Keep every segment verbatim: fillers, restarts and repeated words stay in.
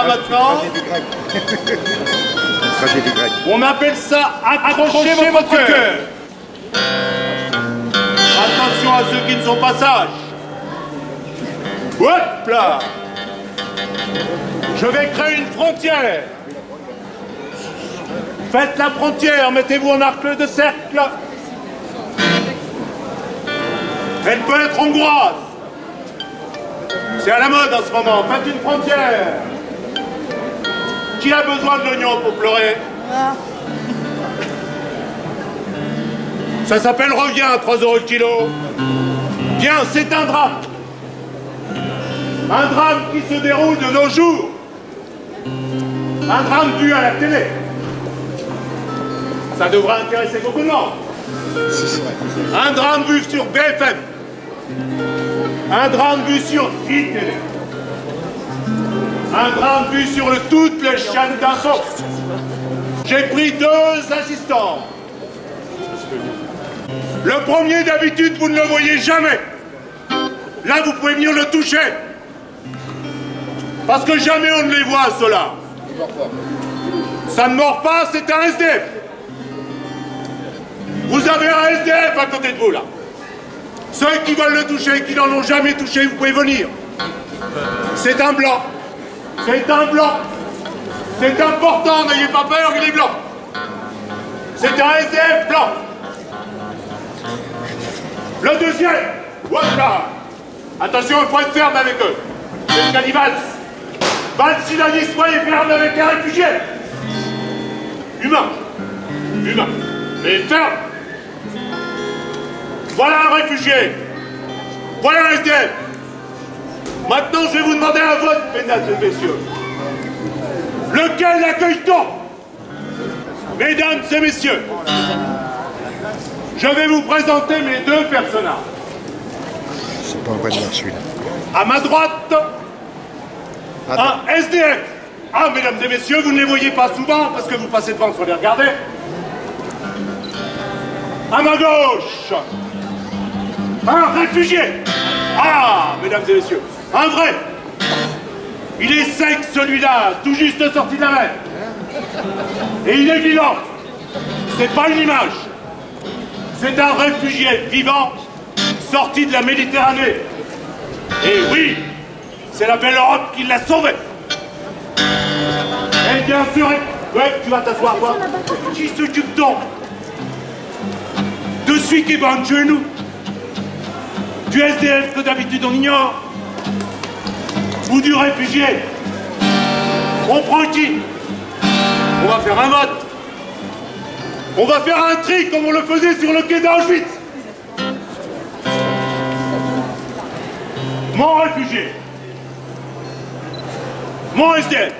là maintenant. On appelle ça accrocher votre cœur. Attention à ceux qui ne sont pas sages. Hop là. Je vais créer une frontière. Faites la frontière, mettez-vous en arc de cercle. Elle peut être hongroise. C'est à la mode en ce moment. Faites une frontière. Qui a besoin de l'oignon pour pleurer? Ça s'appelle revient à trois euros le kilo. Bien, c'est un drame. Un drame qui se déroule de nos jours. Un drame dû à la télé. Ça devrait intéresser beaucoup de monde. Un drame vu sur B F M. Un drame vu sur I T L. Un drame vu sur le, toutes les chaînes d'infos. J'ai pris deux assistants. Le premier, d'habitude, vous ne le voyez jamais. Là, vous pouvez venir le toucher. Parce que jamais on ne les voit, ceux-là. Ça ne mord pas, c'est un S D F. Vous avez un S D F à côté de vous, là. Ceux qui veulent le toucher, qui n'en ont jamais touché, vous pouvez venir. C'est un blanc. C'est un blanc. C'est important, n'ayez pas peur, il est blanc. C'est un S D F blanc. Le deuxième, voilà. Attention, il faut être ferme avec eux. C'est le cannibale. Valls, il a dit, soyez ferme avec un réfugié. Humain. Humain. Mais ferme. Voilà un réfugié. Voilà un S D F. Maintenant, je vais vous demander un vote, mesdames et messieurs. Lequel accueille-t-on? Mesdames et messieurs, je vais vous présenter mes deux personnages. C'est pas vrai de celui-là. À ma droite, un S D F. Ah, mesdames et messieurs, vous ne les voyez pas souvent parce que vous passez devant sans les regarder. À ma gauche, un réfugié. Ah, mesdames et messieurs, un vrai. Il est sec, celui-là, tout juste sorti de la mer. Et il est vivant. C'est pas une image. C'est un réfugié vivant sorti de la Méditerranée. Et oui, c'est la belle Europe qui l'a sauvé. Et bien sûr, ouais, tu vas t'asseoir, quoi. Qui s'occupe donc de celui qui est bon chez nous? Du S D F que d'habitude on ignore? Ou du réfugié? On prend qui? On va faire un vote. On va faire un tri comme on le faisait sur le quai d'Auschwitz. Mon réfugié. Mon S D F.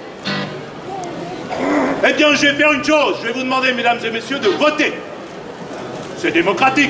Eh bien, je vais faire une chose. Je vais vous demander, mesdames et messieurs, de voter. C'est démocratique.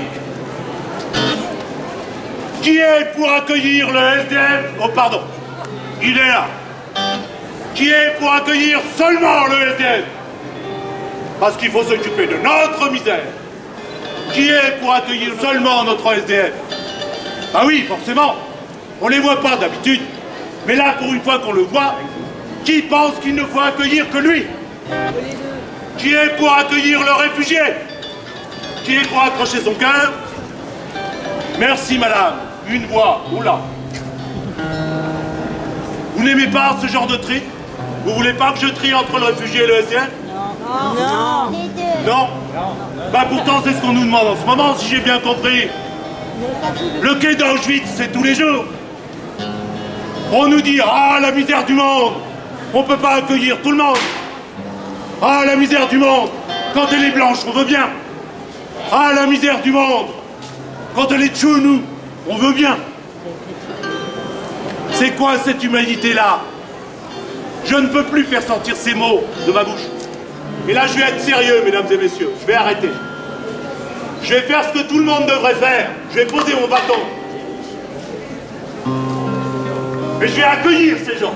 Qui est pour accueillir le S D F? Oh, pardon. Il est là. Qui est pour accueillir seulement le S D F? Parce qu'il faut s'occuper de notre misère. Qui est pour accueillir seulement notre S D F? Ah oui, forcément. On ne les voit pas d'habitude. Mais là, pour une fois qu'on le voit, qui pense qu'il ne faut accueillir que lui? Qui est pour accueillir le réfugié? Qui est pour accrocher son cœur? Merci, madame. Une voix. Oula. Vous n'aimez pas ce genre de tri? Vous voulez pas que je trie entre le réfugié et le S D F? Non. Non. Non. Bah pourtant, c'est ce qu'on nous demande en ce moment, si j'ai bien compris. Le quai d'Auschwitz, c'est tous les jours. On nous dit, ah, la misère du monde. On ne peut pas accueillir tout le monde. Ah, la misère du monde. Quand elle est blanche, on veut bien. Ah, la misère du monde. Quand elle est chounou, on veut bien. C'est quoi cette humanité-là? Je ne peux plus faire sortir ces mots de ma bouche. Et là, je vais être sérieux, mesdames et messieurs. Je vais arrêter. Je vais faire ce que tout le monde devrait faire. Je vais poser mon bâton. Et je vais accueillir ces gens.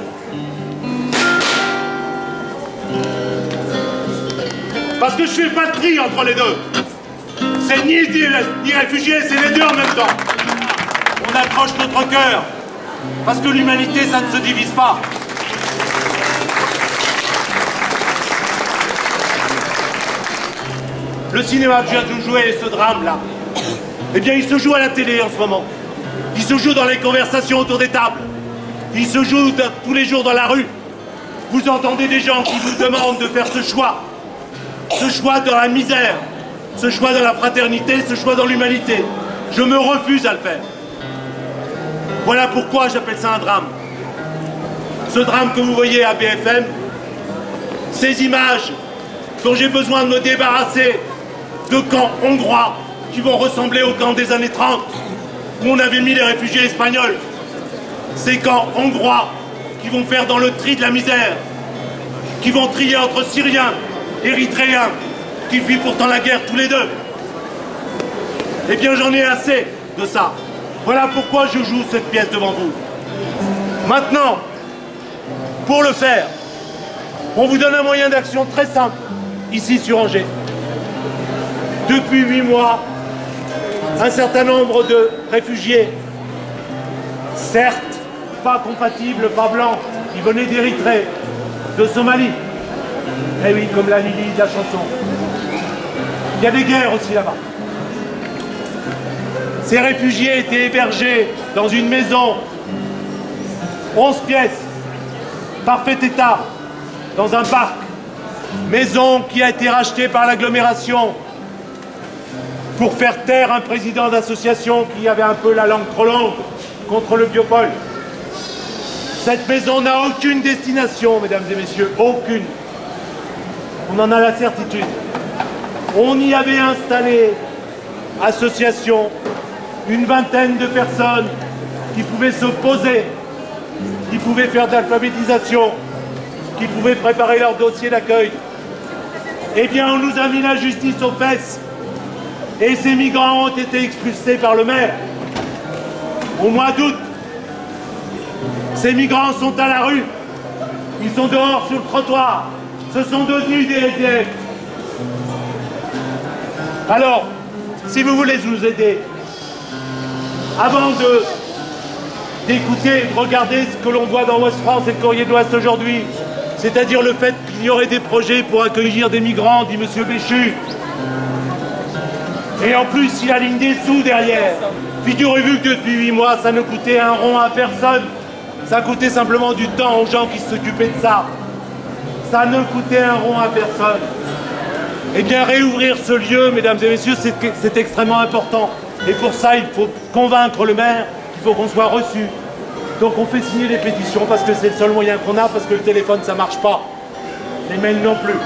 Parce que je fais pas de tri entre les deux. C'est ni, ni réfugiés, c'est les deux en même temps. On accroche notre cœur. Parce que l'humanité, ça ne se divise pas. Le cinéma que je viens de jouer, ce drame-là, eh bien, il se joue à la télé en ce moment. Il se joue dans les conversations autour des tables. Il se joue de, tous les jours dans la rue. Vous entendez des gens qui vous demandent de faire ce choix. Ce choix dans la misère. Ce choix dans la fraternité, ce choix dans l'humanité. Je me refuse à le faire. Voilà pourquoi j'appelle ça un drame. Ce drame que vous voyez à B F M, ces images dont j'ai besoin de me débarrasser de camps hongrois qui vont ressembler aux camps des années trente, où on avait mis les réfugiés espagnols. Ces camps hongrois qui vont faire dans le tri de la misère, qui vont trier entre Syriens, Érythréens, qui fuient pourtant la guerre tous les deux. Eh bien, j'en ai assez de ça. Voilà pourquoi je joue cette pièce devant vous. Maintenant, pour le faire, on vous donne un moyen d'action très simple, ici sur Angers. Depuis huit mois, un certain nombre de réfugiés, certes pas compatibles, pas blancs, qui venaient d'Érythrée, de Somalie. Eh oui, comme la Lily de la chanson. Il y a des guerres aussi là-bas. Ces réfugiés étaient hébergés dans une maison, onze pièces, parfait état, dans un parc. Maison qui a été rachetée par l'agglomération pour faire taire un président d'association qui avait un peu la langue trop longue contre le biopole. Cette maison n'a aucune destination, mesdames et messieurs, aucune. On en a la certitude. On y avait installé, association, une vingtaine de personnes qui pouvaient se poser, qui pouvaient faire de l'alphabétisation, qui pouvaient préparer leur dossier d'accueil. Eh bien, on nous a mis la justice aux fesses. Et ces migrants ont été expulsés par le maire. Au mois d'août, ces migrants sont à la rue. Ils sont dehors sur le trottoir. Ce sont devenus des S D F. Alors, si vous voulez nous aider, avant de d'écouter, de regarder ce que l'on voit dans Ouest France et le Courrier de l'Ouest aujourd'hui, c'est-à-dire le fait qu'il y aurait des projets pour accueillir des migrants, dit M. Béchu. Et en plus, il aligne des sous derrière. Figurez-vous que depuis huit mois, ça ne coûtait un rond à personne. Ça coûtait simplement du temps aux gens qui s'occupaient de ça. Ça ne coûtait un rond à personne. Eh bien, réouvrir ce lieu, mesdames et messieurs, c'est extrêmement important. Et pour ça, il faut convaincre le maire, il faut qu'on soit reçu. Donc on fait signer des pétitions parce que c'est le seul moyen qu'on a, parce que le téléphone, ça marche pas. Les mails non plus.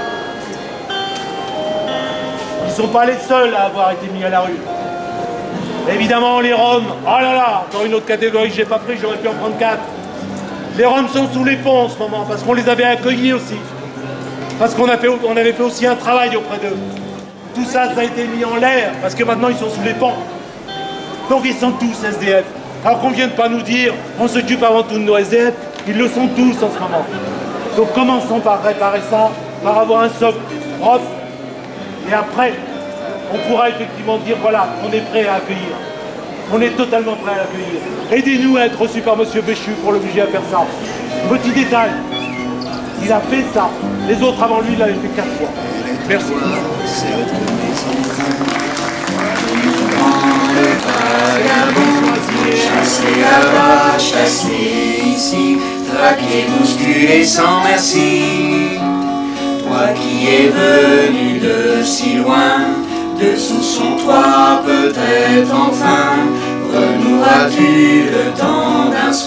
Ils ne sont pas les seuls à avoir été mis à la rue. Évidemment, les Roms, oh là là, encore une autre catégorie que je n'ai pas pris, j'aurais pu en prendre quatre. Les Roms sont sous les ponts en ce moment, parce qu'on les avait accueillis aussi. Parce qu'on on avait fait aussi un travail auprès d'eux. Tout ça, ça a été mis en l'air, parce que maintenant ils sont sous les ponts. Donc ils sont tous S D F. Alors qu'on ne vienne pas nous dire, on s'occupe avant tout de nos S D F, ils le sont tous en ce moment. Donc commençons par réparer ça, par avoir un socle propre. Et après, on pourra effectivement dire, voilà, on est prêt à accueillir. On est totalement prêt à l'accueillir. Aidez-nous à être reçus par M. Béchu pour l'obliger à faire ça. Petit détail, il a fait ça. Les autres avant lui, il l'avaient fait quatre fois. Merci. Chassez là-bas, chassez ici, traquez, bousculez sans merci. Toi qui es venu de si loin, dessous son toit peut-être enfin renoueras-tu le temps d'un